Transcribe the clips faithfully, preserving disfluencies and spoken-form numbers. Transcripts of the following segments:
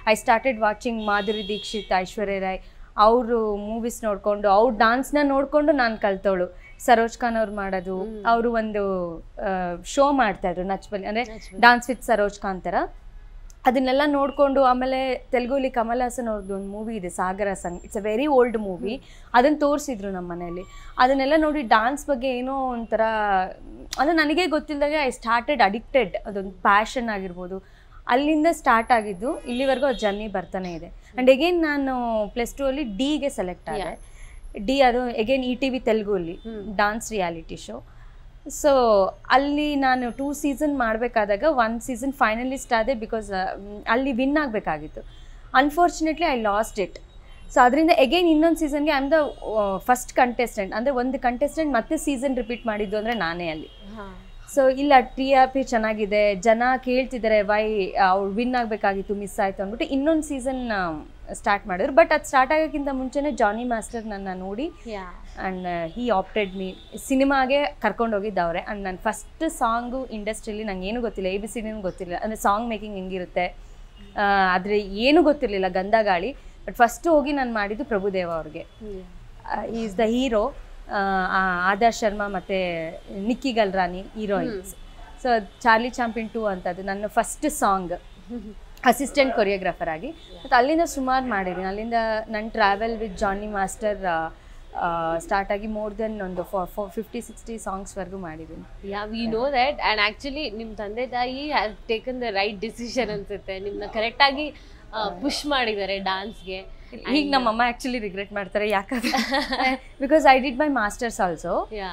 I started watching Madhuri Dixit, Aishwarya Rai ಅವರು movies ನೋಡಿಕೊಂಡು ಅವ್ರ ಡಾನ್ಸ್ನ ನೋಡಿಕೊಂಡು ನಾನು ಕಲ್ತವಳು. ಸರೋಜ್ ಖಾನ್ ಅವ್ರು ಮಾಡೋದು, ಅವರು ಒಂದು ಶೋ ಮಾಡ್ತಾಯಿದ್ರು ನಚ್ಬಲಿ, ಅಂದರೆ ಡಾನ್ಸ್ ವಿತ್ ಸರೋಜ್ ಖಾನ್ ಥರ. ಅದನ್ನೆಲ್ಲ ನೋಡಿಕೊಂಡು ಆಮೇಲೆ ತೆಲುಗುಲಿ ಕಮಲ್ ಹಾಸನ್ ಅವ್ರದ್ದು ಒಂದು ಮೂವಿ ಇದೆ ಸಾಗರ ಸಂಗ್, it's a very old movie, ಅದನ್ನು ತೋರಿಸಿದ್ರು ನಮ್ಮ ಮನೇಲಿ. ಅದನ್ನೆಲ್ಲ ನೋಡಿ ಡಾನ್ಸ್ ಬಗ್ಗೆ ಏನೋ ಒಂಥರ ಅಂದರೆ ನನಗೆ ಗೊತ್ತಿಲ್ಲದಾಗ ಐ ಸ್ಟಾರ್ಟೆಡ್ ಅಡಿಕ್ಟೆಡ್, ಅದೊಂದು ಪ್ಯಾಷನ್ ಆಗಿರ್ಬೋದು. ಅಲ್ಲಿಂದ ಸ್ಟಾರ್ಟ್ ಆಗಿದ್ದು ಇಲ್ಲಿವರೆಗೂ ಅದು ಜರ್ನಿ ಬರ್ತಾನೆ ಇದೆ. ಆ್ಯಂಡ್ ಎಗೇನ್ ನಾನು ಪ್ಲಸ್ ಟೂ ಅಲ್ಲಿ ಡಿಗೆ ಸೆಲೆಕ್ಟ್ ಆದೆ. ಡಿ ಅದು ಎಗೇನ್ ಇ ಟಿ ವಿ ತೆಲುಗುಲಿ ಡಾನ್ಸ್ ರಿಯಾಲಿಟಿ ಶೋ. ಸೊ ಅಲ್ಲಿ ನಾನು ಟೂ ಸೀಸನ್ ಮಾಡಬೇಕಾದಾಗ ಒನ್ ಸೀಸನ್ ಫೈನಲಿಸ್ಟ್ ಆದೆ, ಬಿಕಾಸ್ ಅಲ್ಲಿ ವಿನ್ ಆಗಬೇಕಾಗಿತ್ತು. Unfortunately I lost it. So ಅದರಿಂದ ಎಗೇನ್ ಇನ್ನೊಂದು ಸೀಸನ್ಗೆ I am the first contestant, ಅಂದರೆ ಒಂದು ಕಂಟೆಸ್ಟೆಂಟ್ ಮತ್ತೆ ಸೀಸನ್ ರಿಪೀಟ್ ಮಾಡಿದ್ದು ಅಂದರೆ ನಾನೇ ಅಲ್ಲಿ. ಸೊ ಇಲ್ಲ ಟಿ ಆರ್ ಪಿ ಚೆನ್ನಾಗಿದೆ, ಜನ ಕೇಳ್ತಿದ್ದಾರೆ ವೈ ಅವ್ರು ವಿನ್ ಆಗಬೇಕಾಗಿತ್ತು, ಮಿಸ್ ಆಯಿತು ಅಂದ್ಬಿಟ್ಟು ಇನ್ನೊಂದು ಸೀಸನ್ ಸ್ಟಾರ್ಟ್ ಮಾಡಿದ್ರು. ಬಟ್ ಅದು ಸ್ಟಾರ್ಟ್ ಆಗೋಕ್ಕಿಂತ ಮುಂಚೆನೇ ಜಾನಿ ಮಾಸ್ಟರ್ ನನ್ನ ನೋಡಿ ಆ್ಯಂಡ್ ಹಿ ಆಪ್ಟೆಡ್ ಮೀ, ಸಿನಿಮಾಗೆ ಕರ್ಕೊಂಡೋಗಿದ್ದವ್ರೆ. ಆ್ಯಂಡ್ ನನ್ನ ಫಸ್ಟ್ ಸಾಂಗು ಇಂಡಸ್ಟ್ರಿಯಲ್ಲಿ ನಂಗೆ ಏನೂ ಗೊತ್ತಿಲ್ಲ, ಎ ಬಿ ಸಿ ಡಿನೂ ಗೊತ್ತಿಲ್ಲ, ಅಂದರೆ ಸಾಂಗ್ ಮೇಕಿಂಗ್ ಹೆಂಗಿರುತ್ತೆ ಆದರೆ ಏನೂ ಗೊತ್ತಿರಲಿಲ್ಲ, ಗಂಧ ಗಾಳಿ. ಬಟ್ ಫಸ್ಟು ಹೋಗಿ ನಾನು ಮಾಡಿದ್ದು ಪ್ರಭುದೇವ ಅವ್ರಿಗೆ. Is the hero, Adarsh Sharma ಮತ್ತು Nikki Galrani heroines. So Charlie Champion two ಅಂತದ್ದು ನನ್ನ ಫಸ್ಟ್ ಸಾಂಗ್, ಅಸಿಸ್ಟೆಂಟ್ ಕೊರಿಯೋಗ್ರಾಫರ್ ಆಗಿ. ಮತ್ತು ಅಲ್ಲಿಂದ ಸುಮಾರು ಮಾಡಿದ್ದೀನಿ. ಅಲ್ಲಿಂದ ನನ್ನ travel with Jani master start ಆಗಿ ಮೋರ್ ದೆನ್ ಒಂದು ಫಾರ್ ಫಿಫ್ಟಿ ಸಿಕ್ಸ್ಟಿ ಸಾಂಗ್ಸ್ವರೆಗೂ ಮಾಡಿದ್ದೀನಿ. Yeah we know that. And actually ನಿಮ್ಮ ತಂದೆ ತಾಯಿ have taken the right decision ಅನ್ಸುತ್ತೆ, ನಿಮ್ಮನ್ನ ಕರೆಕ್ಟಾಗಿ ಪುಷ್ ಮಾಡಿದ್ದಾರೆ ಡಾನ್ಸ್ಗೆ. ಈಗ ನಮ್ಮಮ್ಮ ಆ್ಯಕ್ಚುಲಿ ರಿಗ್ರೆಟ್ ಮಾಡ್ತಾರೆ, ಯಾಕಂದರೆ because I did my masters also.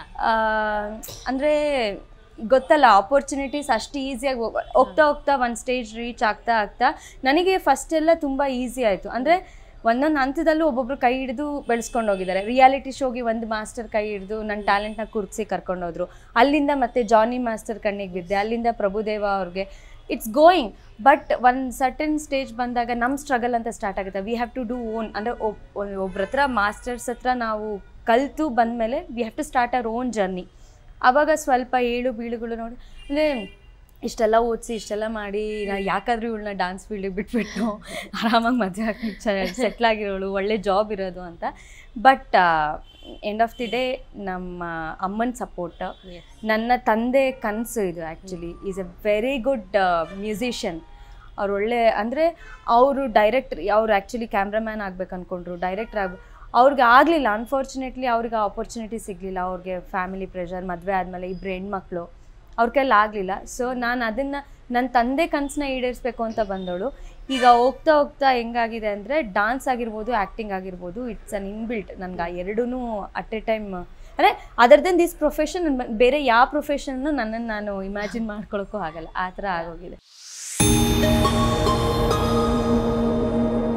ಅಂದರೆ ಗೊತ್ತಲ್ಲ ಆಪರ್ಚುನಿಟೀಸ್ ಅಷ್ಟು ಈಸಿಯಾಗಿ ಹೋಗ್ತಾ ಹೋಗ್ತಾ ಒಂದು ಸ್ಟೇಜ್ ರೀಚ್ ಆಗ್ತಾ ಆಗ್ತಾ ನನಗೆ ಫಸ್ಟ್ ಎಲ್ಲ ತುಂಬ ಈಸಿ ಆಯಿತು. ಅಂದರೆ ಒಂದೊಂದು ಹಂತದಲ್ಲೂ ಒಬ್ಬೊಬ್ರು ಕೈ ಹಿಡಿದು ಬೆಳೆಸ್ಕೊಂಡು ಹೋಗಿದ್ದಾರೆ. ರಿಯಾಲಿಟಿ ಶೋಗೆ ಒಂದು ಮಾಸ್ಟರ್ ಕೈ ಹಿಡಿದು ನನ್ನ ಟ್ಯಾಲೆಂಟ್ನ ಕುರ್ಸಿ ಕರ್ಕೊಂಡೋದ್ರು. ಅಲ್ಲಿಂದ ಮತ್ತೆ ಜಾನಿ ಮಾಸ್ಟರ್ ಕಣ್ಣಿಗೆ ಬಿದ್ದೆ, ಅಲ್ಲಿಂದ ಪ್ರಭುದೇವ ಅವ್ರಿಗೆ. It's going. ಬಟ್ ಒಂದು ಸರ್ಟನ್ ಸ್ಟೇಜ್ ಬಂದಾಗ ನಮ್ಮ ಸ್ಟ್ರಗಲ್ ಅಂತ ಸ್ಟಾರ್ಟ್ ಆಗುತ್ತೆ. We have to do own, ಅಂದರೆ ಒಬ್ಬರ ಹತ್ರ ಮಾಸ್ಟರ್ಸ್ ಹತ್ರ ನಾವು ಕಲಿತು ಬಂದಮೇಲೆ we have to start our own journey. ಆವಾಗ ಸ್ವಲ್ಪ ಏಳು ಬೀಳುಗಳು ನೋಡಿ, ಅಂದರೆ ಇಷ್ಟೆಲ್ಲ ಓದಿಸಿ ಇಷ್ಟೆಲ್ಲ ಮಾಡಿ ನಾ ಯಾಕಾದರೂ ಇವಳನ್ನ ಡಾನ್ಸ್ ಫೀಲ್ಡಿಗೆ ಬಿಟ್ಬಿಟ್ಟು ಆರಾಮಾಗಿ ಮದುವೆ ಹಾಕಿ ಸೆಟ್ಲಾಗಿರೋಳು, ಒಳ್ಳೆ ಜಾಬ್ ಇರೋದು ಅಂತ. But end of the day ನಮ್ಮ ಅಮ್ಮನ ಸಪೋರ್ಟ್, ನನ್ನ ತಂದೆ ಕನಸು ಇದು. Actually is a very good musician. ಅವ್ರು ಒಳ್ಳೆ, ಅಂದರೆ ಅವರು ಡೈರೆಕ್ಟ್ರ್, ಅವ್ರು ಆ್ಯಕ್ಚುಲಿ ಕ್ಯಾಮ್ರಾಮ್ಯಾನ್ ಆಗ್ಬೇಕು ಅಂದ್ಕೊಂಡ್ರು, ಡೈರೆಕ್ಟ್ರ್ ಆಗ ಅವ್ರಿಗೆ ಆಗಲಿಲ್ಲ. ಅನ್ಫಾರ್ಚುನೇಟ್ಲಿ ಅವ್ರಿಗೆ ಆಪರ್ಚುನಿಟಿ ಸಿಗಲಿಲ್ಲ. ಅವ್ರಿಗೆ ಫ್ಯಾಮಿಲಿ ಪ್ರೆಷರ್, ಮದುವೆ ಆದಮೇಲೆ ಇಬ್ಬರು ಹೆಣ್ಮಕ್ಳು, ಅವ್ರ ಕೈಲಿ ಆಗಲಿಲ್ಲ. ಸೊ ನಾನು ಅದನ್ನು ನನ್ನ ತಂದೆ ಕನಸನ್ನ ಈಡೇರಿಸ್ಬೇಕು ಅಂತ ಬಂದವಳು. ಈಗ ಹೋಗ್ತಾ ಹೋಗ್ತಾ ಹೆಂಗಾಗಿದೆ ಅಂದರೆ ಡಾನ್ಸ್ ಆಗಿರ್ಬೋದು, ಆ್ಯಕ್ಟಿಂಗ್ ಆಗಿರ್ಬೋದು, ಇಟ್ಸ್ ಅನ್ ಇನ್ಬಿಲ್ಟ್. ನನಗೆ ಎರಡೂ ಅಟ್ ಎ ಟೈಮ್, ಅಂದರೆ ಅದರ್ ದೆನ್ ದಿಸ್ ಪ್ರೊಫೆಷನ್, ಬೇರೆ ಯಾವ ಪ್ರೊಫೆಷನ್ನು ನನ್ನನ್ನು ನಾನು ಇಮ್ಯಾಜಿನ್ ಮಾಡ್ಕೊಳ್ಳೋಕ್ಕೂ ಆಗಲ್ಲ, ಆ ಥರ ಆಗೋಗಿದೆ.